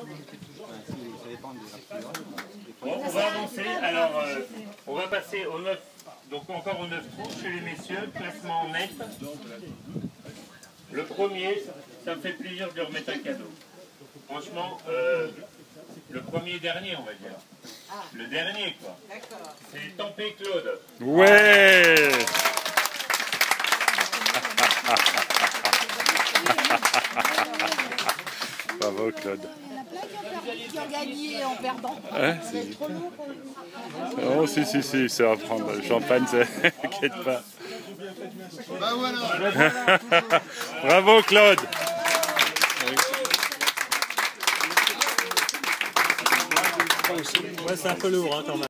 Bon, on va avancer. Alors, on va passer au 9. Donc encore au 9 trous chez les messieurs. Classement net. Le premier, ça me fait plaisir de lui remettre un cadeau. Franchement, le premier dernier, on va dire. Le dernier, quoi. C'est Tempé Claude. Ouais. Bravo Claude. Il y en a plein qui ont gagné en perdant. Ouais, c'est trop lourd. Oh si, c'est à prendre. Le champagne, t'inquiète pas. Bravo Claude. Ouais, c'est un peu lourd hein, quand même.